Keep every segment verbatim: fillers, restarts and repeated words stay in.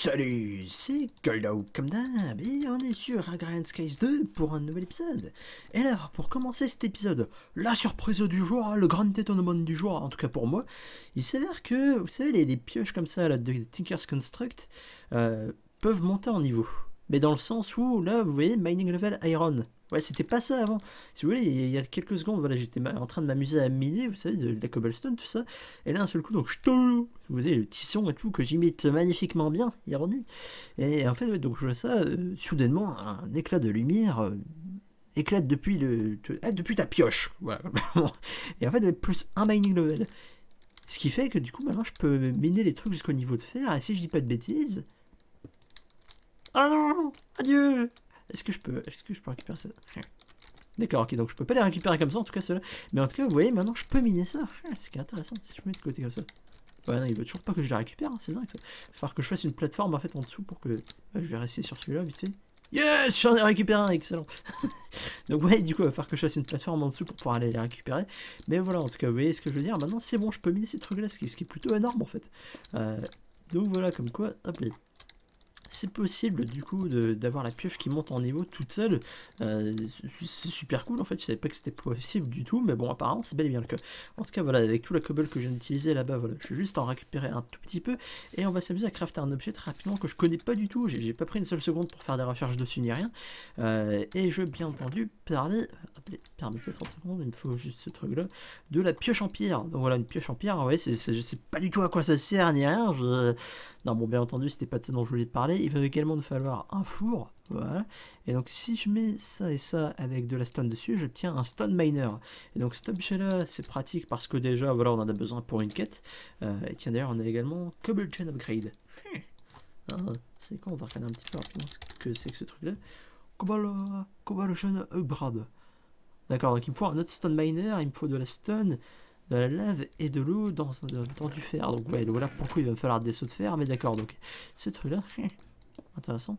Salut, c'est Goldo comme d'hab, et on est sur Agrarian Skies deux pour un nouvel épisode. Et alors, pour commencer cet épisode, la surprise du jour, le grand étonnement du jour, en tout cas pour moi, il s'avère que, vous savez, les, les pioches comme ça là, de Tinker's Construct euh, peuvent monter en niveau. Mais dans le sens où, là, vous voyez, mining level iron. Ouais, c'était pas ça avant. Si vous voulez, il y a quelques secondes, voilà, j'étais en train de m'amuser à miner, vous savez, de, de la cobblestone, tout ça. Et là, un seul coup, donc, vous voyez, le tisson et tout, que j'imite magnifiquement bien, ironie. Et en fait, ouais, donc je vois ça, euh, soudainement, un éclat de lumière euh, éclate depuis, le, te, ah, depuis ta pioche. Voilà. Et en fait, plus un mining level. Ce qui fait que du coup, maintenant, je peux miner les trucs jusqu'au niveau de fer. Et si je dis pas de bêtises. Ah non, adieu. Est-ce que je peux, est-ce que je peux récupérer ça? D'accord, ok, donc je peux pas les récupérer comme ça, en tout cas ceux-là. Mais en tout cas, vous voyez, maintenant je peux miner ça. C'est qui est intéressant, si je me mets de côté comme ça. Ouais, non, il veut toujours pas que je la récupère, hein, c'est dingue ça. Il va falloir que je fasse une plateforme en fait en dessous pour que. Ouais, je vais rester sur celui-là vite fait. Yes, j'en ai récupéré un, excellent. Donc ouais, du coup, il va falloir que je fasse une plateforme en dessous pour pouvoir aller les récupérer. Mais voilà, en tout cas, vous voyez ce que je veux dire. Maintenant, c'est bon, je peux miner ces trucs-là, ce qui, ce qui est plutôt énorme en fait. Euh, donc voilà, comme quoi, hop là. C'est possible du coup d'avoir la pioche qui monte en niveau toute seule. Euh, c'est super cool en fait, je savais pas que c'était possible du tout, mais bon apparemment c'est bel et bien le cas. En tout cas voilà, avec tout la cobble que je viens d'utiliser là-bas, voilà, je vais juste en récupérer un tout petit peu et on va s'amuser à crafter un objet très rapidement que je connais pas du tout, j'ai pas pris une seule seconde pour faire des recherches dessus ni rien. Euh, et je vais bien entendu parler, permettez trente secondes, il me faut juste ce truc là, de la pioche en pierre. Donc voilà, une pioche en pierre, ouais, c'est, je sais pas du tout à quoi ça sert ni rien, je... non bon bien entendu c'était pas de ça dont je voulais parler. Il va également nous falloir un four, voilà. Et donc si je mets ça et ça avec de la stone dessus, j'obtiens un stone miner. Et donc cet objet là, c'est pratique parce que déjà, voilà, on en a besoin pour une quête. Euh, et tiens d'ailleurs, on a également Cobble Chain Upgrade. Ah, c'est quoi? On va regarder un petit peu rapidement ce que c'est que ce truc là. Cobble, Cobble Chain Upgrade. D'accord, donc il me faut un autre stone miner, il me faut de la stone, de la lave et de l'eau dans, dans du fer. Donc ouais, donc voilà pourquoi il va me falloir des sauts de fer, mais d'accord, donc ce truc là, intéressant.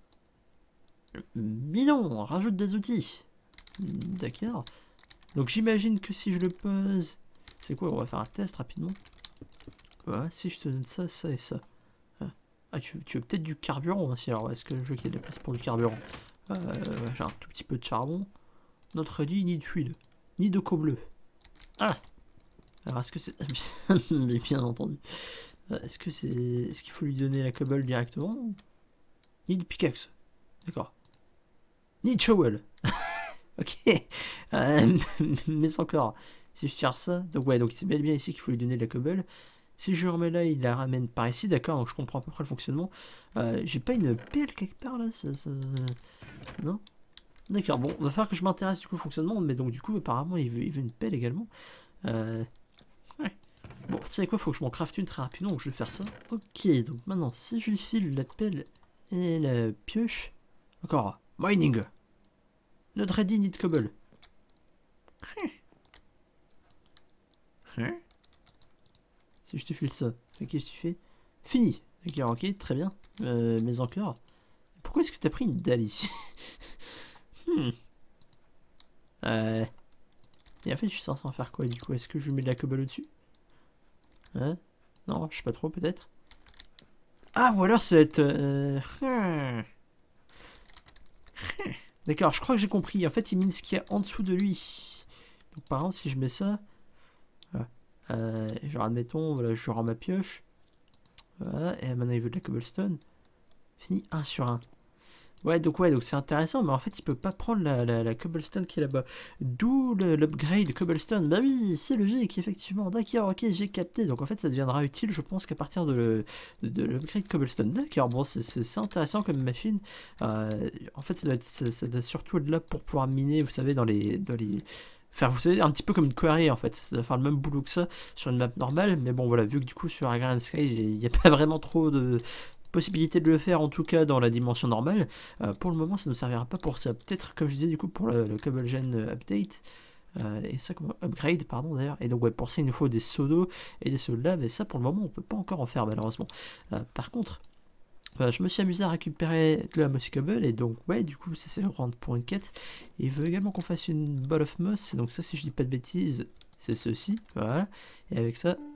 Mais non, on rajoute des outils. D'accord. Donc j'imagine que si je le pose... C'est quoi? On va faire un test rapidement. Voilà, si je te donne ça, ça et ça. Ah, tu, tu veux peut-être du carburant aussi. Alors est-ce que je veux qu'il y ait de la place pour du carburant? euh, J'ai un tout petit peu de charbon. Notre dit ni de huile, ni de co-bleu. Ah. Alors est-ce que c'est... Mais bien entendu. Est-ce que c'est... Est-ce qu'il faut lui donner la cobble directement? Ni de pickaxe. D'accord. Ni de shovel. Ok. Euh, mais encore. Si je tire ça. Donc ouais, donc c'est bel et bien ici qu'il faut lui donner de la cobble. Si je remets là, il la ramène par ici. D'accord, donc je comprends à peu près le fonctionnement. Euh, J'ai pas une pelle quelque part là ça, ça... Non. D'accord, bon, va falloir que je m'intéresse du coup au fonctionnement. Mais donc du coup, apparemment, il veut, il veut une pelle également. Euh... Ouais. Bon, tu sais quoi, faut que je m'en crafte une très rapidement. Donc je vais faire ça. Ok, donc maintenant, si je lui file la pelle et la pioche. Encore. Mining. Notre ready need cobble. Si je te file ça, qu'est-ce que tu fais? Fini. D'accord, ok, très bien. Euh, mais encore. Pourquoi est-ce que tu as pris une dalle ici? hmm. euh... Et en fait, je suis censé en faire quoi du coup? Est-ce que je mets de la cobble au-dessus? Hein? Non, je sais pas trop, peut-être. Ah, ou alors ça va être... Euh... D'accord, je crois que j'ai compris. En fait, il mine ce qu'il y a en dessous de lui. Donc, par exemple, si je mets ça... Voilà. Euh, genre, admettons, voilà, je rends ma pioche. Voilà, et maintenant, il veut de la cobblestone. Fini un sur un. Ouais, donc ouais, donc c'est intéressant, mais en fait, il peut pas prendre la, la, la cobblestone qui est là-bas. D'où l'upgrade cobblestone. Bah oui, c'est logique, effectivement. D'accord, ok, j'ai capté. Donc en fait, ça deviendra utile, je pense, qu'à partir de, de, de l'upgrade cobblestone. D'accord, bon, c'est intéressant comme machine. Euh, en fait, ça doit, être, ça, ça doit surtout être là pour pouvoir miner, vous savez, dans les... Dans les faire, vous savez, un petit peu comme une quarry en fait, ça va faire le même boulot que ça sur une map normale, mais bon voilà, vu que du coup sur Agrarian Skies il n'y a pas vraiment trop de possibilité de le faire, en tout cas dans la dimension normale. Euh, pour le moment ça ne servira pas pour ça, peut-être comme je disais du coup pour le, le Cobble Gen Update, euh, et ça comme upgrade pardon d'ailleurs, et donc ouais, pour ça il nous faut des seaux d'eau et des seaux de lave, et ça pour le moment on peut pas encore en faire malheureusement. Euh, par contre Voilà, je me suis amusé à récupérer de la mossy cobble, et donc ouais, du coup ça c'est rentre pour une quête. Et il veut également qu'on fasse une ball of moss, donc ça si je dis pas de bêtises c'est ceci, voilà. Et avec ça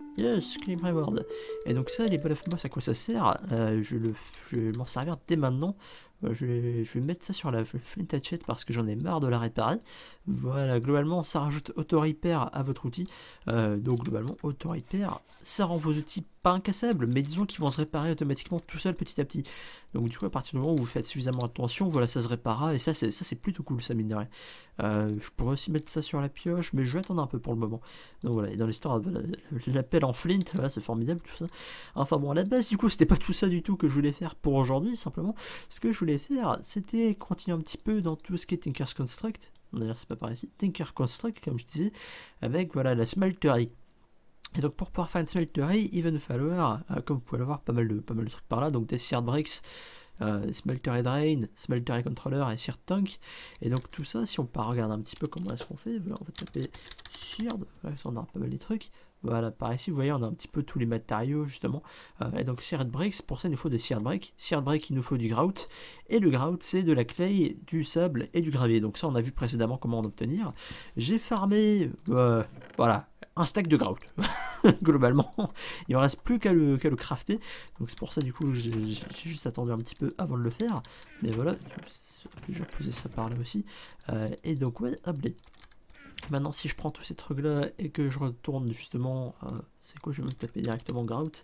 Yes, Claim Reward. Et donc ça, les Ball of Moss, à quoi ça sert? euh, Je, le, je vais m'en servir dès maintenant. Euh, je, vais, je vais mettre ça sur la Flint Hatchet parce que j'en ai marre de la réparer. Voilà, globalement, ça rajoute auto-repair à votre outil. Euh, donc globalement, auto-repair, ça rend vos outils pas incassables, mais disons qu'ils vont se réparer automatiquement tout seul petit à petit. Donc du coup, à partir du moment où vous faites suffisamment attention, voilà, ça se réparera. Et ça, c'est ça c'est plutôt cool, ça mine de rien. Euh, je pourrais aussi mettre ça sur la pioche, mais je vais attendre un peu pour le moment. Donc voilà, et dans l'histoire, l'appel en flint, voilà, c'est formidable tout ça. Enfin bon, à la base, du coup, c'était pas tout ça du tout que je voulais faire pour aujourd'hui, simplement. Ce que je voulais faire, c'était continuer un petit peu dans tout ce qui est Tinker's Construct. D'ailleurs, c'est pas par ici, Tinker Construct, comme je disais, avec voilà la smelterie. Et donc pour pouvoir faire une smelterie, il va nous falloir, euh, comme vous pouvez le voir, pas mal de, pas mal de trucs par là, donc des seared bricks, euh, smeltery drain, smeltery controller et seared tank. Et donc tout ça, si on part regarder un petit peu comment est-ce qu'on fait, voilà, on va taper seared, voilà, ça on aura pas mal de trucs. Voilà, par ici, vous voyez, on a un petit peu tous les matériaux, justement. Euh, et donc, seared bricks, pour ça, il nous faut des seared bricks. Seared bricks, il nous faut du grout. Et le grout, c'est de la clay, du sable et du gravier. Donc ça, on a vu précédemment comment en obtenir. J'ai farmé, euh, voilà, un stack de grout. Globalement, il ne me reste plus qu'à le, qu'à le crafter. Donc c'est pour ça, du coup, j'ai juste attendu un petit peu avant de le faire. Mais voilà, je vais poser ça par là aussi. Euh, et donc, ouais, hop, les... Maintenant, si je prends tous ces trucs là et que je retourne justement, euh, c'est quoi, je vais me taper directement grout.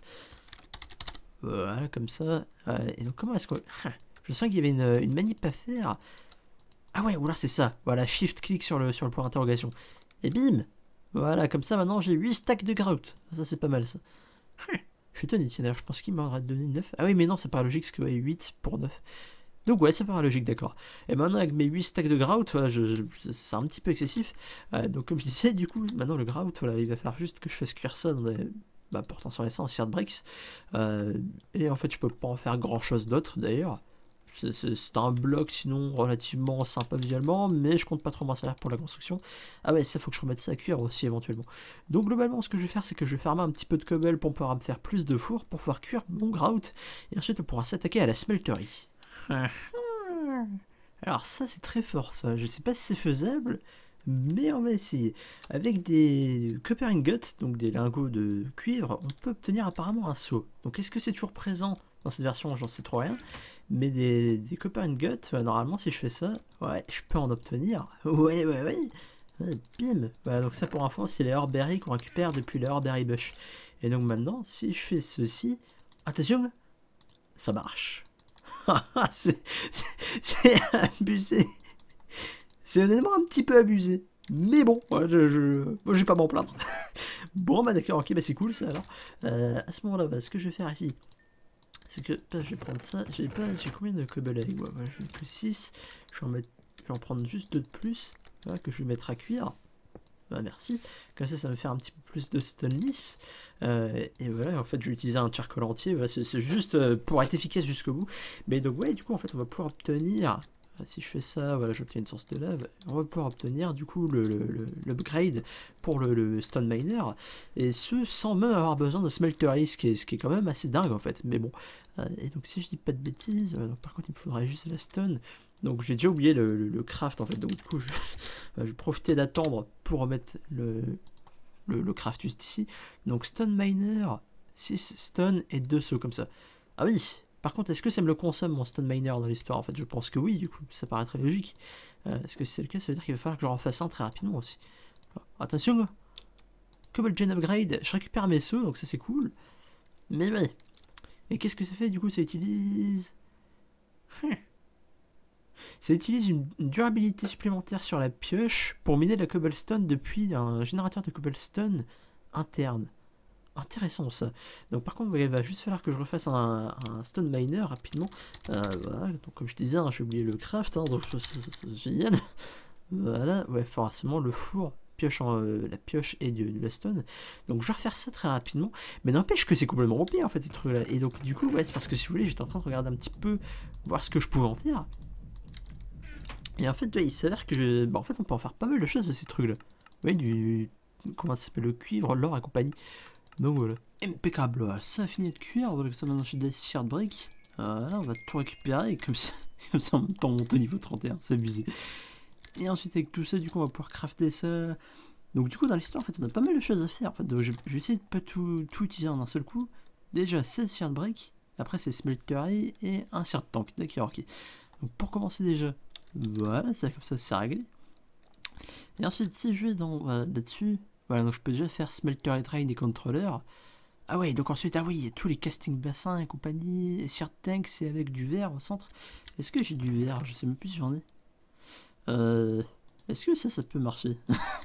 Voilà, comme ça. Euh, et donc, comment est-ce que. Je sens qu'il y avait une, une manip à faire. Ah ouais, ou là, c'est ça. Voilà, shift-click sur le, sur le point d'interrogation. Et bim. Voilà, comme ça, maintenant, j'ai huit stacks de grout. Ça, c'est pas mal, ça. Je suis étonné, tiens, d'ailleurs, je pense qu'il m'aurait donné neuf. Ah oui, mais non, c'est pas logique, parce que ouais, huit pour neuf. Donc ouais, ça paraît logique, d'accord. Et maintenant avec mes huit stacks de grout, voilà, je, je, c'est un petit peu excessif. Euh, donc comme je disais, du coup, maintenant le grout, voilà, il va falloir juste que je fasse cuire ça dans des... Bah, pour transformer ça en seared bricks. Euh, et en fait, je peux pas en faire grand chose d'autre d'ailleurs. C'est un bloc sinon relativement sympa visuellement, mais je compte pas trop m'en servir pour la construction. Ah ouais, ça faut que je remette ça à cuire aussi éventuellement. Donc globalement, ce que je vais faire, c'est que je vais farmer un petit peu de cobble pour pouvoir me faire plus de four, pour pouvoir cuire mon grout. Et ensuite, on pourra s'attaquer à la smelterie. Alors ça c'est très fort ça, je sais pas si c'est faisable, mais on va essayer. Avec des copper ingots, donc des lingots de cuivre, on peut obtenir apparemment un seau. Donc est-ce que c'est toujours présent dans cette version? J'en sais trop rien. Mais des, des copper ingots, euh, normalement si je fais ça, ouais, je peux en obtenir. Ouais, ouais, ouais. Ouais, bim. Voilà, donc ça pour info, c'est les Horberry qu'on récupère depuis les Horberry Bush. Et donc maintenant, si je fais ceci, attention, ça marche. c'est abusé. C'est honnêtement un petit peu abusé. Mais bon, ouais, je, je, moi, je vais pas m'en plaindre. Bon, bah d'accord, ok, bah c'est cool ça alors. Euh, à ce moment-là, bah, ce que je vais faire ici, c'est que bah, je vais prendre ça. J'ai pas, j'ai combien de cobble avec moi? Je n'ai que six. Je vais, en mettre, je vais en prendre juste deux de plus, voilà, que je vais mettre à cuire. Bah, merci. Comme ça, ça me fait un petit peu plus de stone lisse. Euh, et voilà, en fait, je vais utiliser un charcoal entier. Voilà, c'est juste euh, pour être efficace jusqu'au bout. Mais donc, ouais, du coup, en fait, on va pouvoir obtenir. Si je fais ça, voilà, j'obtiens une source de lave. On va pouvoir obtenir, du coup, l'upgrade pour le, le stone miner. Et ce, sans même avoir besoin de smeltery, ce qui est, ce qui est quand même assez dingue, en fait. Mais bon. Euh, et donc, si je dis pas de bêtises, euh, donc, par contre, il me faudrait juste la stone. Donc j'ai déjà oublié le, le, le craft en fait, donc du coup je, je vais profiter d'attendre pour remettre le, le, le craft juste ici. Donc stone miner, six stone et deux seaux comme ça. Ah oui, par contre est-ce que ça me le consomme mon stone miner dans l'histoire? En fait je pense que oui, du coup ça paraît très logique. Euh, est-ce que si c'est le cas, ça veut dire qu'il va falloir que je refasse un très rapidement aussi. Alors, attention, Cobble Gen Upgrade, je récupère mes seaux, donc ça c'est cool. Mais ouais, et qu'est-ce que ça fait du coup? Ça utilise... Hum. Ça utilise une durabilité supplémentaire sur la pioche pour miner de la cobblestone depuis un générateur de cobblestone interne. Intéressant ça. Donc par contre, il va juste falloir que je refasse un, un stone miner rapidement. Euh, voilà. Donc comme je disais, hein, j'ai oublié le craft, hein, donc c'est génial. Voilà, ouais, forcément le four, pioche en, euh, la pioche et de, de la stone. Donc je vais refaire ça très rapidement. Mais n'empêche que c'est complètement rempli en fait ces trucs là. Et donc du coup, ouais, c'est parce que si vous voulez, j'étais en train de regarder un petit peu, voir ce que je pouvais en faire. Et en fait, ouais, il s'avère que je... bah, en fait, on peut en faire pas mal de choses de ces trucs-là. Oui, du... Comment ça s'appelle? Le cuivre, l'or et compagnie. Donc voilà. Impeccable. Voilà. Ça a fini de cuire. Voilà, ça maintenant j'ai des seared bricks. Voilà, on va tout récupérer. Et comme ça, comme ça en même temps, on monte au niveau trente et un. C'est abusé. Et ensuite, avec tout ça, du coup, on va pouvoir crafter ça. Donc du coup dans l'histoire en fait on a pas mal de choses à faire en fait, donc je, je vais essayer de pas tout, tout utiliser en un seul coup. Déjà seize Seared Break, après c'est Smeltery et un Seared Tank, d'accord ok. Donc pour commencer déjà, voilà, c'est comme ça c'est réglé. Et ensuite si je vais dans voilà, là-dessus, voilà donc je peux déjà faire Smeltery Drain des contrôleurs. Ah ouais donc ensuite, ah oui, il y a tous les casting bassins et compagnie, et Seared Tank c'est avec du verre au centre. Est-ce que j'ai du verre? Je sais même plus si j'en ai. Euh... Est-ce que ça, ça peut marcher?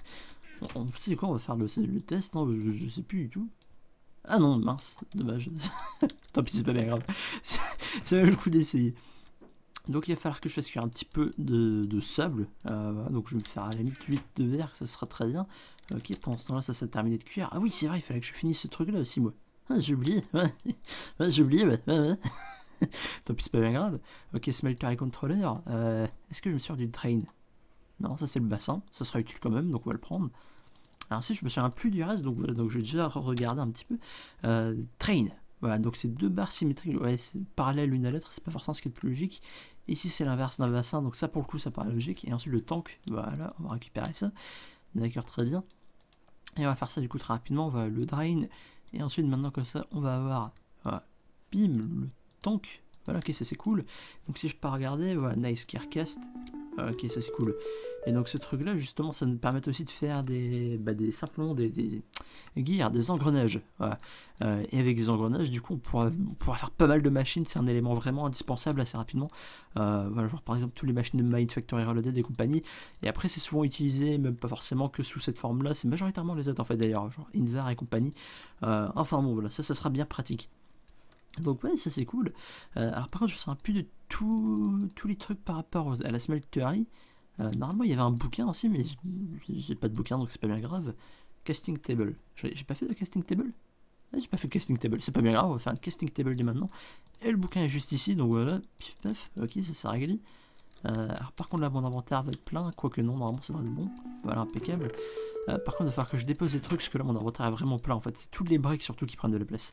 On sait quoi, on va faire le, le test, non je, je sais plus du tout. Ah non, mince, dommage. Tant pis, c'est pas bien grave. Ça valait le coup d'essayer. Donc il va falloir que je fasse cuire un petit peu de, de sable. Euh, voilà, donc je vais me faire à la limite huit de verre, ça sera très bien. Ok, pendant ce temps-là, ça s'est terminé de cuire. Ah oui, c'est vrai, il fallait que je finisse ce truc-là aussi, moi. Ah, j'ai oublié, ouais. Ouais, j'ai oublié, ouais, ouais, ouais. Tant pis, c'est pas bien grave. Ok, Smeltery Controller. Euh, Est-ce que je me sers du Drain? Non, ça c'est le bassin, ça sera utile quand même, donc on va le prendre. Alors ensuite, je me souviens plus du reste, donc voilà, donc je vais déjà regarder un petit peu. Euh, train, voilà, donc c'est deux barres symétriques, ouais, c'est parallèle l'une à l'autre, c'est pas forcément ce qui est le plus logique. Ici c'est l'inverse d'un bassin, donc ça pour le coup ça paraît logique. Et ensuite le tank, voilà, on va récupérer ça. D'accord, très bien. Et on va faire ça du coup très rapidement, on va le drain. Et ensuite maintenant comme ça, on va avoir, voilà, bim, le tank. Voilà, ok, ça c'est cool. Donc si je peux regarder, voilà, nice gearcast. Ok, ça c'est cool. Et donc ce truc là justement ça nous permet aussi de faire des, bah, des simplement des, des gears, des engrenages, voilà. Euh, et avec les engrenages du coup on pourra, on pourra faire pas mal de machines, c'est un élément vraiment indispensable assez rapidement. Euh, voilà, genre par exemple toutes les machines de Mine Factory Reloaded et compagnie. Et après c'est souvent utilisé même pas forcément que sous cette forme là, c'est majoritairement les autres en fait d'ailleurs, genre Invar et compagnie. Euh, enfin bon voilà, ça ça sera bien pratique. Donc ouais, ça c'est cool. Euh, alors par contre je ne sais plus de tous les trucs par rapport à la smeltery. Euh, normalement il y avait un bouquin aussi, mais j'ai pas de bouquin donc c'est pas bien grave. Casting table. J'ai pas fait de casting table? Ouais, j'ai pas fait de casting table, c'est pas bien grave, on va faire un casting table dès maintenant. Et le bouquin est juste ici, donc voilà, pif paf, ok, ça s'est réglé. Euh, alors par contre là mon inventaire va être plein, quoique non, normalement c'est dans le bon. Voilà, impeccable. Euh, par contre il va falloir que je dépose des trucs, parce que là mon inventaire est vraiment plein en fait, c'est toutes les briques surtout qui prennent de la place.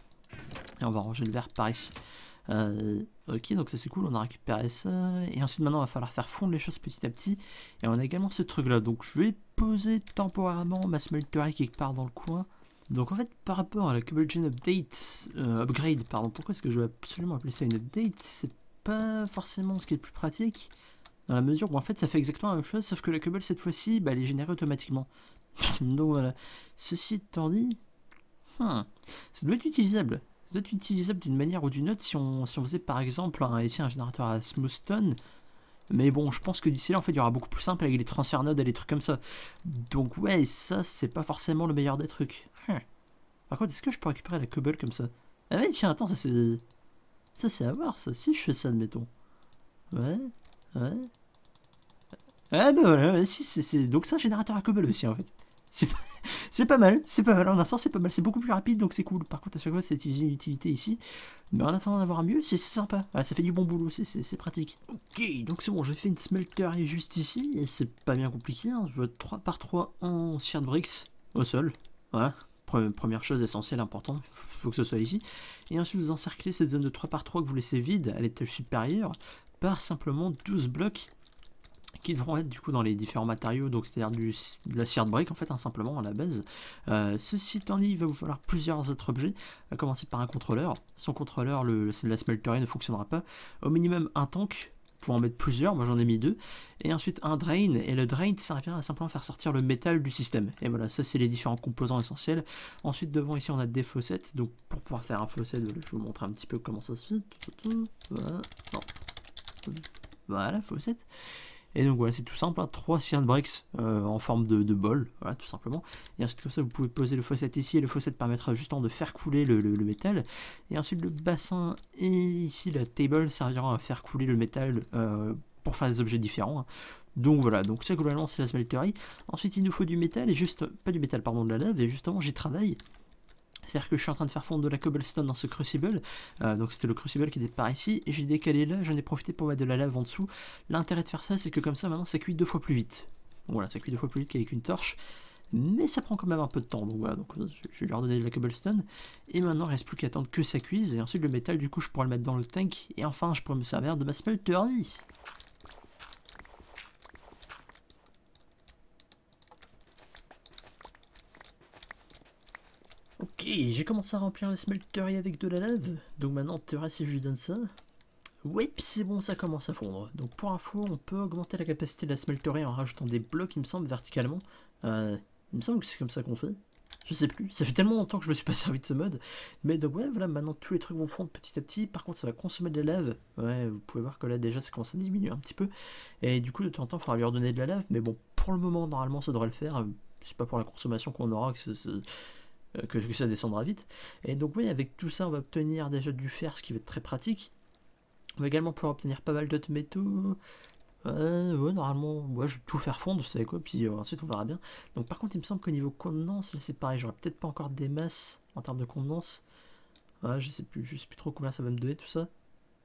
Et on va ranger le verre par ici. Euh, ok, donc ça c'est cool, on a récupéré ça. Et ensuite maintenant il va falloir faire fondre les choses petit à petit. Et on a également ce truc là. Donc je vais poser temporairement ma smeltery quelque part dans le coin. Donc en fait par rapport à la Cobble Gen Update, euh, Upgrade, pardon, pourquoi est-ce que je vais absolument appeler ça une update? C'est pas forcément ce qui est le plus pratique. Dans la mesure où en fait ça fait exactement la même chose, sauf que la Cobble cette fois-ci, bah, elle est générée automatiquement. Donc voilà. Ceci étant dit, hmm, ça doit être utilisable. Ça doit être utilisable d'une manière ou d'une autre si on, si on faisait par exemple un, ici un générateur à Smoothstone. Mais bon, je pense que d'ici là, en fait, il y aura beaucoup plus simple avec les transferts nodes et les trucs comme ça. Donc ouais, ça, c'est pas forcément le meilleur des trucs. Hum. Par contre, est-ce que je peux récupérer la cobble comme ça? Ah ouais, tiens, attends, ça c'est... Ça c'est à voir, ça. Si je fais ça, admettons. Ouais, ouais. Ah bah voilà, si, c'est... Donc c'est un générateur à cobble aussi, en fait. C'est pas... C'est pas mal, c'est pas mal, en un sens c'est pas mal, c'est beaucoup plus rapide donc c'est cool. Par contre à chaque fois c'est utiliser une utilité ici, mais en attendant d'avoir mieux c'est sympa, voilà, ça fait du bon boulot, c'est pratique. Ok, donc c'est bon, j'ai fait une smeltery juste ici, et c'est pas bien compliqué, hein. Je veux trois par trois en Seared Bricks au sol, voilà, première chose essentielle, importante, faut que ce soit ici. Et ensuite vous encerclez cette zone de trois par trois que vous laissez vide à l'étage supérieur par simplement douze blocs qui devront être du coup dans les différents matériaux, donc c'est à dire de la Seared Brick en fait, hein, simplement à la base. Euh, ceci étant dit, il va vous falloir plusieurs autres objets, à commencer par un contrôleur. Sans contrôleur, le, la smeltery ne fonctionnera pas. Au minimum un tank, pour en mettre plusieurs, moi j'en ai mis deux. Et ensuite un drain, et le drain servira à simplement faire sortir le métal du système. Et voilà, ça c'est les différents composants essentiels. Ensuite devant ici on a des faucets, donc pour pouvoir faire un faucet, je vais vous montrer un petit peu comment ça se fait. Voilà, non. Voilà, faucet. Et donc voilà, c'est tout simple, hein, trois Seared Bricks euh, en forme de, de bol, voilà, tout simplement. Et ensuite comme ça, vous pouvez poser le faucet ici, et le faucet permettra justement de faire couler le, le, le métal. Et ensuite le bassin et ici la table serviront à faire couler le métal euh, pour faire des objets différents. Hein. Donc voilà, donc ça globalement c'est la smeltery. Ensuite il nous faut du métal, et juste, pas du métal, pardon, de la lave, et justement j'y travaille. C'est-à-dire que je suis en train de faire fondre de la cobblestone dans ce crucible, euh, donc c'était le crucible qui était par ici, et j'ai décalé là, j'en ai profité pour mettre de la lave en dessous. L'intérêt de faire ça, c'est que comme ça, maintenant, ça cuit deux fois plus vite. Voilà, ça cuit deux fois plus vite qu'avec une torche, mais ça prend quand même un peu de temps, donc voilà, donc je vais leur donner de la cobblestone, et maintenant, il ne reste plus qu'à attendre que ça cuise, et ensuite le métal, du coup, je pourrai le mettre dans le tank, et enfin, je pourrai me servir de ma smeltery. j'ai commencé à remplir la smelterie avec de la lave. Donc maintenant, tu verras si je lui donne ça. Oui, c'est bon, ça commence à fondre. Donc pour info, on peut augmenter la capacité de la smelterie en rajoutant des blocs, il me semble, verticalement. Euh, il me semble que c'est comme ça qu'on fait. Je sais plus, ça fait tellement longtemps que je me suis pas servi de ce mode. Mais donc ouais, voilà, maintenant tous les trucs vont fondre petit à petit. Par contre, ça va consommer de la lave. Ouais, vous pouvez voir que là déjà ça commence à diminuer un petit peu. Et du coup, de temps en temps, il faudra lui redonner de la lave. Mais bon, pour le moment, normalement, ça devrait le faire. C'est pas pour la consommation qu'on aura que, que, que ça descendra vite. Et donc oui, avec tout ça, on va obtenir déjà du fer, ce qui va être très pratique. On va également pouvoir obtenir pas mal d'autres métaux. Euh, ouais, normalement, ouais, je vais tout faire fondre, vous savez quoi, puis euh, ensuite on verra bien. Donc par contre, il me semble qu'au niveau condense, là c'est pareil, j'aurai peut-être pas encore des masses en termes de condense. Ouais, je sais plus, je sais plus trop combien ça va me donner tout ça.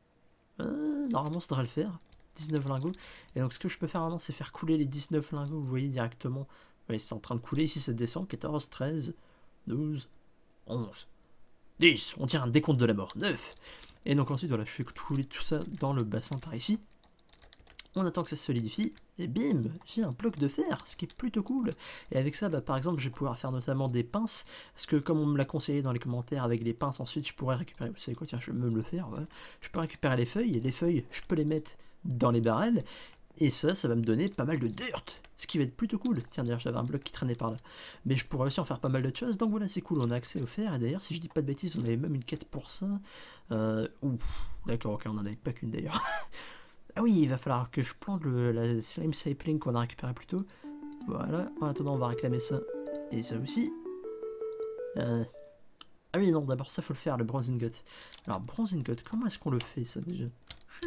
Euh, normalement, ça devrait le faire. dix-neuf lingots. Et donc ce que je peux faire maintenant, c'est faire couler les dix-neuf lingots, vous voyez directement. Ouais, c'est en train de couler, ici ça descend, quatorze, treize, douze, onze, dix, on tient un décompte de la mort, neuf. Et donc ensuite, voilà, je fais couler tout ça dans le bassin par ici. On attend que ça se solidifie, et bim, j'ai un bloc de fer, ce qui est plutôt cool. Et avec ça, bah, par exemple, je vais pouvoir faire notamment des pinces, parce que comme on me l'a conseillé dans les commentaires, avec les pinces, ensuite, je pourrais récupérer, vous savez quoi, tiens, je vais même le faire, ouais. Je peux récupérer les feuilles, et les feuilles, je peux les mettre dans les barrels, et ça, ça va me donner pas mal de dirt, ce qui va être plutôt cool. Tiens, d'ailleurs, j'avais un bloc qui traînait par là. Mais je pourrais aussi en faire pas mal de choses, donc voilà, c'est cool, on a accès au fer, et d'ailleurs, si je dis pas de bêtises, on avait même une quête pour ça. Euh, ouf, d'accord, ok, on en avait pas qu'une d'ailleurs. Ah oui, il va falloir que je plante le, la slime sapling qu'on a récupéré plus tôt. Voilà, en attendant on va réclamer ça. Et ça aussi. Euh... Ah oui, non, d'abord ça faut le faire, le bronze ingot. Alors, bronze ingot, comment est-ce qu'on le fait ça déjà? hmm.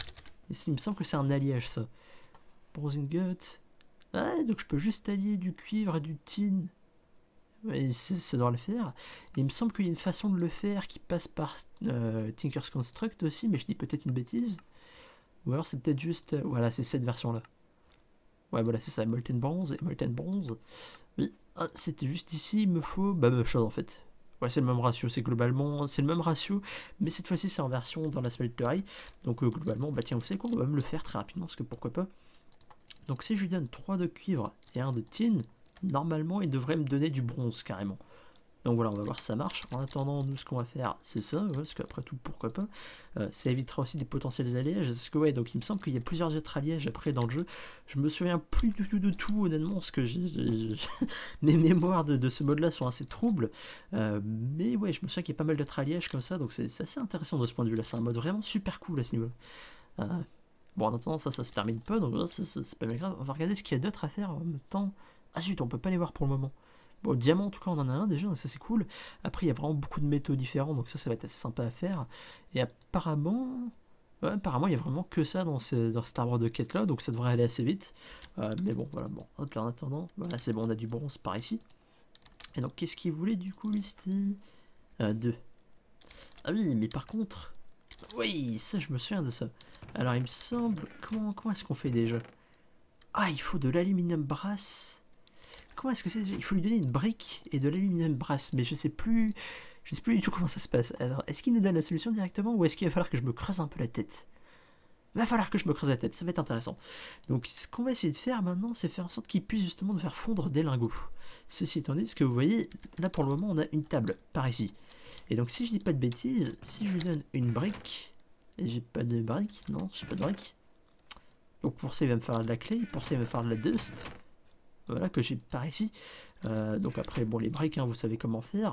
Il me semble que c'est un alliage ça. Bronze ingot. Ah, donc je peux juste allier du cuivre et du tin. Ouais, ça doit le faire. Et il me semble qu'il y a une façon de le faire qui passe par euh, Tinker's Construct aussi, mais je dis peut-être une bêtise. Ou alors c'est peut-être juste... Euh, voilà, c'est cette version-là. Ouais, voilà, c'est ça, Molten Bronze et Molten Bronze. Oui, ah, c'était juste ici, il me faut... Bah, même chose en fait. Ouais, c'est le même ratio, c'est globalement... C'est le même ratio, mais cette fois-ci c'est en version dans la smelterie. Donc euh, globalement, bah tiens, vous savez quoi, on va même le faire très rapidement, parce que pourquoi pas. Donc si je lui donne trois de cuivre et un de tin, normalement il devrait me donner du bronze carrément. Donc voilà, on va voir si ça marche. En attendant, nous, ce qu'on va faire, c'est ça, ouais, parce qu'après tout, pourquoi pas. Euh, ça évitera aussi des potentiels alliages. Parce que, ouais, donc il me semble qu'il y a plusieurs autres alliages après dans le jeu. Je me souviens plus du tout de tout, honnêtement, parce que j'ai, j'ai, j'ai... mes mémoires de, de ce mode-là sont assez troubles. Euh, mais ouais, je me souviens qu'il y a pas mal d'autres alliages comme ça, donc c'est, c'est assez intéressant de ce point de vue-là. C'est un mode vraiment super cool à ce niveau-là. Euh, bon, en attendant, ça, ça se termine pas, donc c'est, c'est, c'est pas bien grave. On va regarder ce qu'il y a d'autre à faire en même temps. Ah zut, on peut pas les voir pour le moment. Bon, diamant en tout cas on en a un déjà, donc ça c'est cool. Après il y a vraiment beaucoup de métaux différents, donc ça ça va être assez sympa à faire. Et apparemment, ouais, apparemment il y a vraiment que ça dans, ce, dans cet arbre de quête là, donc ça devrait aller assez vite. Euh, mais bon, voilà, bon, hop là en attendant, voilà c'est bon, on a du bronze par ici. Et donc qu'est-ce qu'il voulait du coup lui, c'était euh, deux. Ah oui, mais par contre, oui, ça je me souviens de ça. Alors il me semble, comment, comment est-ce qu'on fait déjà? Ah, il faut de l'aluminium brass. Comment est-ce que c'est? Il faut lui donner une brique et de l'aluminium brass, mais je sais plus, je sais plus du tout comment ça se passe. Alors, est-ce qu'il nous donne la solution directement ou est-ce qu'il va falloir que je me creuse un peu la tête? Il va falloir que je me creuse la tête, ça va être intéressant. Donc, ce qu'on va essayer de faire maintenant, c'est faire en sorte qu'il puisse justement nous faire fondre des lingots. Ceci étant dit, ce que vous voyez, là pour le moment, on a une table par ici. Et donc, si je dis pas de bêtises, si je lui donne une brique, et j'ai pas de brique, non, j'ai pas de brique. Donc, pour ça, il va me falloir de la clé, pour ça, il va me falloir de la dust. Voilà, que j'ai par ici. Euh, donc après, bon, les briques, hein, vous savez comment faire.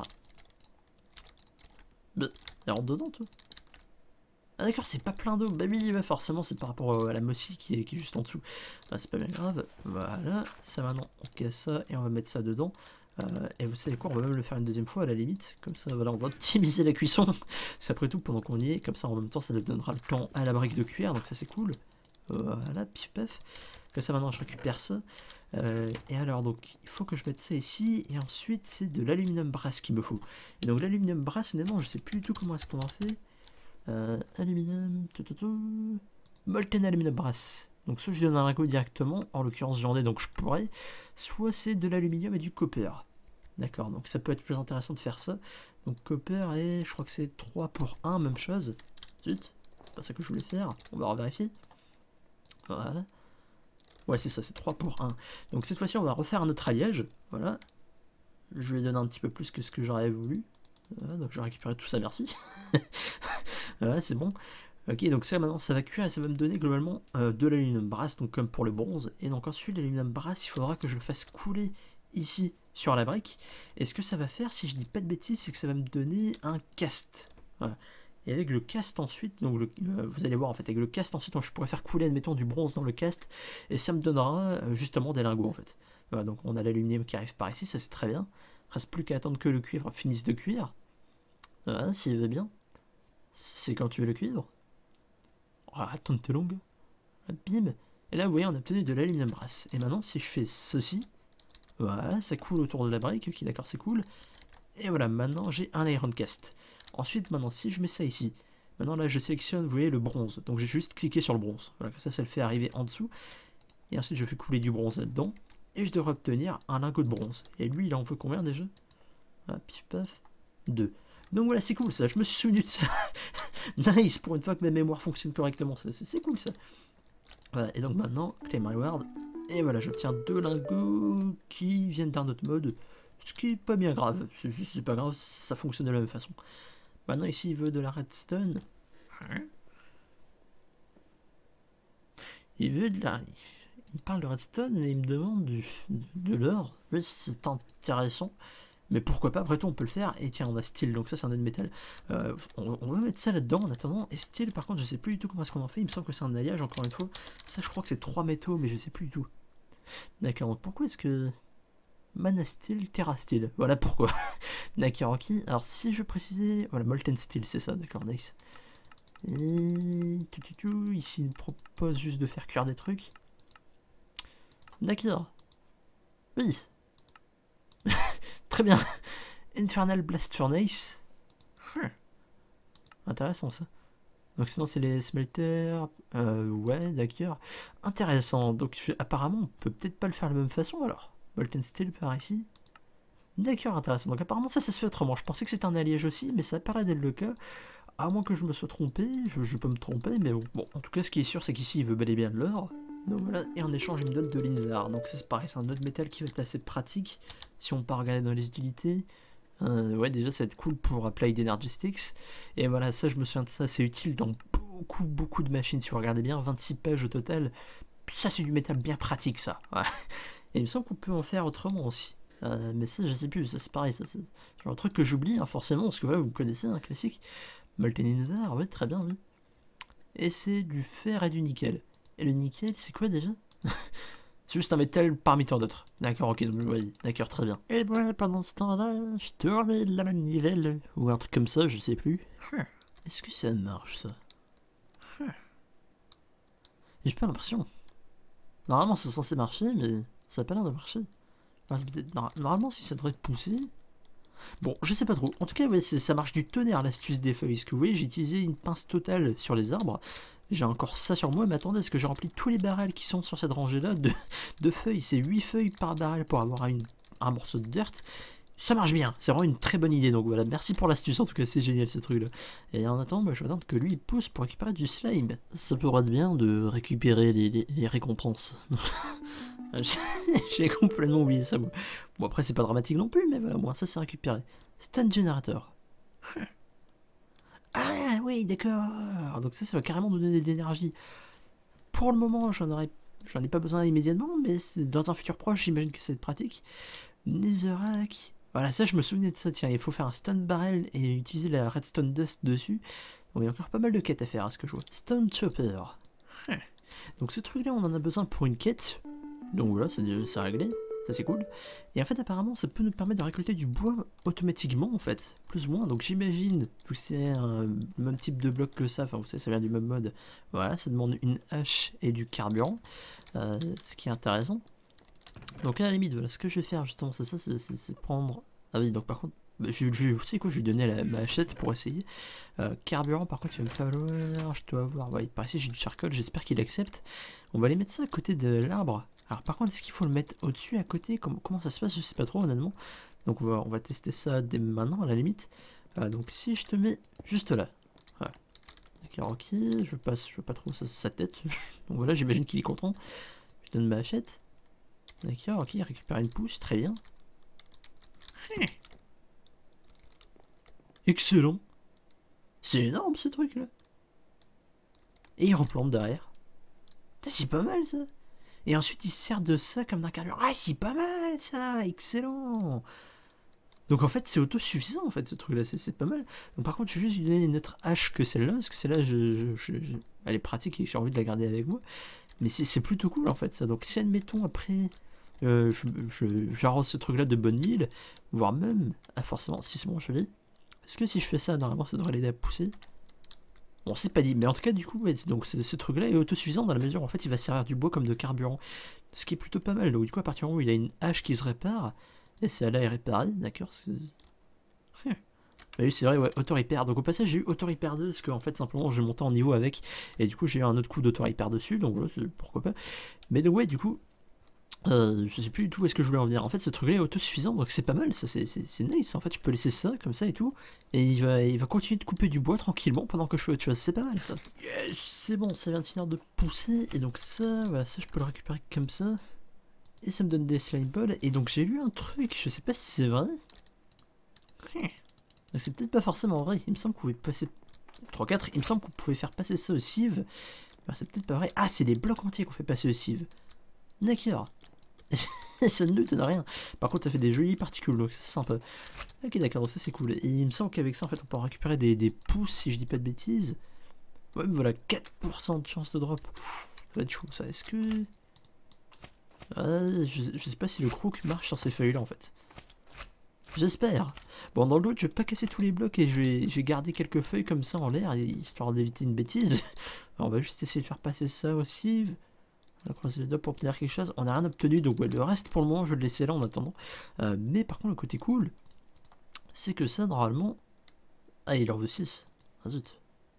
Bah, elle rentre dedans, toi. Ah d'accord, c'est pas plein d'eau. Bah oui, bah, forcément, c'est par rapport à la mossy qui est, qui est juste en dessous. Ah, c'est pas bien grave. Voilà, ça maintenant, on casse ça et on va mettre ça dedans. Euh, et vous savez quoi, on va même le faire une deuxième fois à la limite. Comme ça, voilà, on va optimiser la cuisson. C'est après tout, pendant qu'on y est, comme ça, en même temps, ça nous donnera le temps à la brique de cuire. Donc ça, c'est cool. Voilà, pif paf. Comme ça, maintenant, je récupère ça. Euh, et alors donc il faut que je mette ça ici et ensuite c'est de l'aluminium brass qu'il me faut. Et donc l'aluminium brass, honnêtement je sais plus du tout comment est-ce qu'on en fait. Euh, aluminium, tout, tout, tout. Molten aluminium brass. Donc soit je donne un lingot directement, en l'occurrence j'en ai donc je pourrais, soit c'est de l'aluminium et du copper. D'accord, donc ça peut être plus intéressant de faire ça. Donc copper et je crois que c'est trois pour un, même chose. Zut, c'est pas ça que je voulais faire, on va revérifier. Voilà. Ouais, c'est ça, c'est trois pour un. Donc cette fois-ci, on va refaire un autre alliage. Voilà. je lui ai donné un petit peu plus que ce que j'aurais voulu. Voilà, donc je vais récupérer tout ça, merci. Voilà, c'est bon. Ok, donc ça maintenant ça va cuire et ça va me donner globalement euh, de l'aluminium brass, donc comme pour le bronze. Et donc ensuite l'aluminium brass, il faudra que je le fasse couler ici sur la brique. Et ce que ça va faire, si je dis pas de bêtises, c'est que ça va me donner un cast. Voilà. Et avec le cast ensuite, donc le, euh, vous allez voir en fait, avec le cast ensuite, donc je pourrais faire couler admettons du bronze dans le cast et ça me donnera euh, justement des lingots en fait. Voilà, donc on a l'aluminium qui arrive par ici, ça c'est très bien. Reste plus qu'à attendre que le cuivre finisse de cuire. Voilà, s'il va bien. C'est quand tu veux le cuivre. Oh, attends, t'es longue. Bim. Et là, vous voyez, on a obtenu de l'aluminium brass. Et maintenant, si je fais ceci, voilà, ça coule autour de la brique. Ok, d'accord, c'est cool. Et voilà, maintenant, j'ai un iron cast. Ensuite, maintenant, si je mets ça ici, maintenant, là, je sélectionne, vous voyez, le bronze. Donc, j'ai juste cliqué sur le bronze. Voilà, comme ça, ça le fait arriver en dessous. Et ensuite, je fais couler du bronze là-dedans. Et je devrais obtenir un lingot de bronze. Et lui, il en veut combien déjà? Ah, pif paf, deux. Donc voilà, c'est cool ça, je me suis souvenu de ça. Nice, pour une fois que ma mémoire fonctionne correctement, c'est cool ça. Voilà, et donc maintenant, claim reward. Et voilà, j'obtiens deux lingots qui viennent d'un autre mode. Ce qui est pas bien grave, c'est juste, c'est pas grave, ça fonctionne de la même façon. Maintenant ici, il veut de la redstone. Il veut de la... Il parle de redstone, mais il me demande du... de l'or. Oui, c'est intéressant. Mais pourquoi pas, après tout on peut le faire. Et tiens, on a steel, donc ça c'est un autre métal. Euh, on, on va mettre ça là-dedans en attendant. Et steel, par contre, je sais plus du tout comment est-ce qu'on en fait. Il me semble que c'est un alliage, encore une fois. Ça, je crois que c'est trois métaux, mais je sais plus du tout. D'accord, donc pourquoi est-ce que... Mana steel, Terra steel. Voilà pourquoi. D'accord, ok. Alors si je précisais... Voilà, molten steel, c'est ça, d'accord, nice. Et... Tout, tout, tout. Ici, il me propose juste de faire cuire des trucs. D'accord. Oui. Très bien. Infernal Blast Furnace. Hmm. Intéressant ça. Donc sinon c'est les smelters. Euh, ouais, d'accord. Intéressant. Donc apparemment on peut peut-être pas le faire de la même façon alors. Molten Steel par ici. D'accord, intéressant. Donc apparemment ça, ça se fait autrement. Je pensais que c'était un alliage aussi, mais ça paraît d'être le cas. À moins que je me sois trompé. Je, je peux me tromper, mais bon. Bon, en tout cas ce qui est sûr c'est qu'ici il veut bel et bien de l'or. Donc voilà, et en échange il me donne de l'invar. Donc c'est pareil, c'est un autre métal qui va être assez pratique si on part regarder dans les utilités. Euh, ouais, déjà ça va être cool pour Applied Energy Sticks. Et voilà, ça je me souviens de ça, c'est utile dans beaucoup beaucoup de machines si vous regardez bien, vingt-six pages au total. Ça c'est du métal bien pratique ça. Ouais. Et il me semble qu'on peut en faire autrement aussi. Euh, mais ça je sais plus, ça c'est pareil, ça c'est un truc que j'oublie hein, forcément, parce que voilà, vous me connaissez, un classique. Molten Invar, ouais très bien, oui. Et c'est du fer et du nickel. Et le nickel, c'est quoi déjà? C'est juste un métal parmi tant d'autres. D'accord, ok, donc oui, d'accord, très bien. Et moi, pendant ce temps-là, je tournais la manivelle, ou un truc comme ça, je sais plus. Est-ce que ça marche, ça? J'ai pas l'impression. Normalement, c'est censé marcher, mais ça a pas l'air de marcher. Enfin, normalement, si ça devrait être poussé... Bon, je sais pas trop. En tout cas, ouais, ça marche du tonnerre, l'astuce des feuilles. Ce que vous voyez, j'ai utilisé une pince totale sur les arbres. J'ai encore ça sur moi, mais attendez, est-ce que j'ai rempli tous les barrels qui sont sur cette rangée-là de, de feuilles? C'est huit feuilles par barrel pour avoir une, un morceau de dirt. Ça marche bien, c'est vraiment une très bonne idée. Donc voilà, merci pour l'astuce, en tout cas, c'est génial ce truc-là. Et en attendant, bah, je vais attendre que lui il pousse pour récupérer du slime. Ça pourrait être bien de récupérer les, les, les récompenses. J'ai complètement oublié ça. Bon, bon après, c'est pas dramatique non plus, mais voilà, moi, ça c'est récupéré. Stun Generator. Ah oui, d'accord. Donc ça, ça va carrément nous donner de l'énergie. Pour le moment, j'en aurais, j'en ai pas besoin immédiatement, mais dans un futur proche, j'imagine que c'est pratique. Netherrack. Voilà, ça, je me souvenais de ça. Tiens, il faut faire un stone barrel et utiliser la redstone dust dessus. Donc il y a encore pas mal de quêtes à faire, à ce que je vois. Stone chopper. Donc ce truc-là, on en a besoin pour une quête. Donc voilà, c'est déjà ça réglé. Ça c'est cool. Et en fait apparemment ça peut nous permettre de récolter du bois automatiquement en fait. Plus ou moins. Donc j'imagine que c'est un même type de bloc que ça. Enfin vous savez ça vient du même mode. Voilà, ça demande une hache et du carburant. Euh, ce qui est intéressant. Donc à la limite voilà ce que je vais faire justement c'est ça. C'est prendre... Ah oui donc par contre... Bah, je, je, vous savez quoi, je vais lui donner la, ma hachette pour essayer. Euh, carburant par contre il va me falloir... Je dois avoir... Ouais, par ici j'ai du charcoal, j'espère qu'il accepte. On va aller mettre ça à côté de l'arbre. Alors par contre, est-ce qu'il faut le mettre au-dessus, à côté? comment, comment ça se passe? Je sais pas trop honnêtement. Donc on va, on va tester ça dès maintenant à la limite. Euh, donc si je te mets juste là. Ouais. D'accord, ok. Je veux pas, je veux pas trop sa, sa tête. Donc voilà, j'imagine qu'il est content. Je donne ma hachette. D'accord, ok, il récupère une pousse, très bien. Excellent. C'est énorme ce truc là. Et il replante derrière. C'est pas mal ça. Et ensuite il se sert de ça comme d'un carburant. Ah c'est pas mal ça. Excellent. Donc en fait c'est autosuffisant en fait ce truc là. C'est pas mal. Donc par contre je vais juste lui donner une autre hache que celle-là. Parce que celle-là je, je, je, je, elle est pratique et j'ai envie de la garder avec moi. Mais c'est plutôt cool en fait ça. Donc si admettons après euh, j'arrose ce truc là de bonne mille. Voire même. Ah forcément si c'est bon je l'ai. Est-ce que si je fais ça, normalement, ça devrait l'aider à pousser? Bon, c'est pas dit, mais en tout cas, du coup, ouais, donc ce truc-là est autosuffisant dans la mesure où en fait, il va servir du bois comme de carburant. Ce qui est plutôt pas mal. Donc, du coup, à partir du moment où il a une hache qui se répare, et c'est là est réparé, d'accord. Bah oui, c'est vrai, ouais, auto-repair. Donc, au passage, j'ai eu auto-repair deux, parce qu'en fait, simplement, je montais en niveau avec, et du coup, j'ai eu un autre coup d'auto-repair dessus, donc voilà, pourquoi pas. Mais donc, ouais, du coup. Euh, je sais plus du tout où est-ce que je voulais en venir. En fait, ce truc-là est autosuffisant, donc c'est pas mal, ça, c'est nice. En fait, tu peux laisser ça comme ça et tout, et il va, il va continuer de couper du bois tranquillement pendant que je fais autre chose. C'est pas mal ça. Yes, c'est bon, ça vient de finir de pousser, et donc ça, voilà, ça je peux le récupérer comme ça, et ça me donne des slime balls. Et donc j'ai lu un truc, je sais pas si c'est vrai. C'est peut-être pas forcément vrai. Il me semble qu'on pouvait passer trois quatre. Il me semble qu'on pouvait faire passer ça au sieve. C'est peut-être pas vrai. Ah, c'est des blocs entiers qu'on fait passer au sieve. D'accord. Ça ne nous donne rien. Par contre, ça fait des jolies particules, donc c'est sympa. Ok, d'accord, donc ça c'est cool. Et il me semble qu'avec ça, en fait, on peut récupérer des, des pousses, si je dis pas de bêtises. Ouais, voilà, quatre pour cent de chance de drop. Pff, ça va être chaud, ça. Est-ce que... Euh, je, je sais pas si le crook marche sur ces feuilles-là, en fait. J'espère. Bon, dans l'autre, je vais pas casser tous les blocs et je vais, je vais garder quelques feuilles comme ça en l'air, histoire d'éviter une bêtise. Alors, on va juste essayer de faire passer ça aussi. On a croisé les doigts pour obtenir quelque chose. On n'a rien obtenu, donc ouais, le reste pour le moment, je vais le laisser là en attendant. Euh, mais par contre, le côté cool, c'est que ça, normalement... Ah, il en veut six. Ah zut.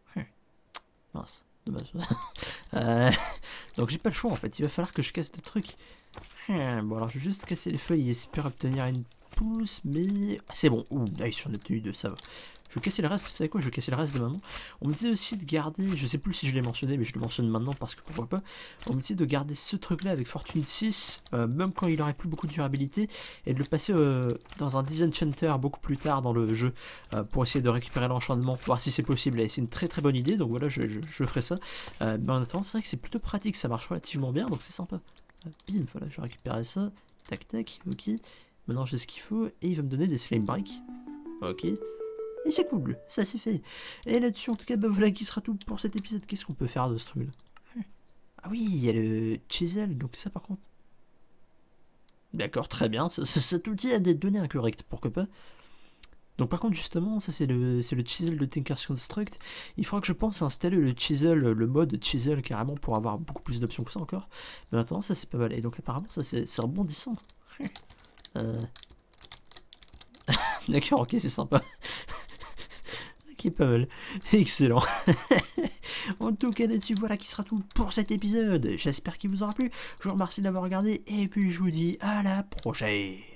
Mince, dommage. euh, donc j'ai pas le choix en fait, il va falloir que je casse des trucs. Bon, alors je vais juste casser les feuilles et espérer obtenir une pousse, mais... C'est bon, ouh, nice, j'en ai obtenu deux, ça va. Je vais casser le reste, vous savez quoi, je vais casser le reste de maintenant. On me disait aussi de garder, je sais plus si je l'ai mentionné, mais je le mentionne maintenant parce que pourquoi pas. On me disait de garder ce truc là avec fortune six, euh, même quand il aurait plus beaucoup de durabilité, et de le passer euh, dans un disenchanter beaucoup plus tard dans le jeu, euh, pour essayer de récupérer l'enchantement, voir si c'est possible. Et c'est une très très bonne idée, donc voilà, je, je, je ferai ça. Euh, mais en attendant, c'est vrai que c'est plutôt pratique, ça marche relativement bien, donc c'est sympa. Euh, bim, voilà, je vais récupérer ça, tac tac, ok. Maintenant j'ai ce qu'il faut, et il va me donner des slime bricks. Ok. Et c'est cool, ça c'est fait. Et là-dessus, en tout cas, bah voilà qui sera tout pour cet épisode. Qu'est-ce qu'on peut faire de ce truc-là? Ah oui, il y a le chisel, donc ça par contre. D'accord, très bien. Cet outil a des données incorrectes, pourquoi pas. Donc par contre, justement, ça c'est le, le chisel de Tinker's Construct. Il faudra que je pense installer le chisel, le mode chisel carrément pour avoir beaucoup plus d'options que ça encore. Mais maintenant, ça c'est pas mal. Et donc apparemment, ça c'est rebondissant. Euh... D'accord, ok, c'est sympa. Ok, pas mal. Excellent. En tout cas, là-dessus, voilà qui sera tout pour cet épisode. J'espère qu'il vous aura plu. Je vous remercie de l'avoir regardé. Et puis, je vous dis à la prochaine.